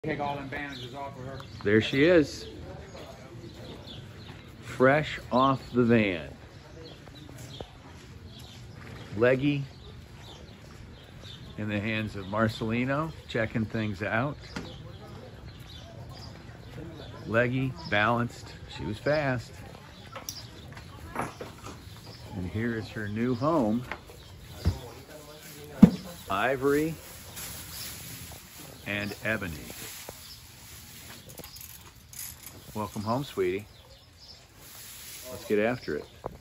Take all them bandages off of her. There she is. Fresh off the van. Leggy in the hands of Marcelino, checking things out. Leggy, balanced. She was fast. And here is her new home. Ivory and Ebony. Welcome home, sweetie. Let's get after it.